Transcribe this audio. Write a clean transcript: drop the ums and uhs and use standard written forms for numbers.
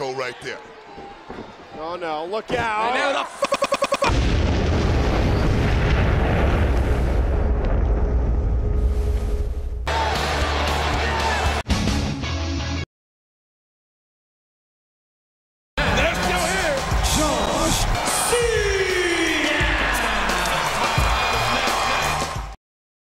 Mexico right there. Oh no, look out. And now the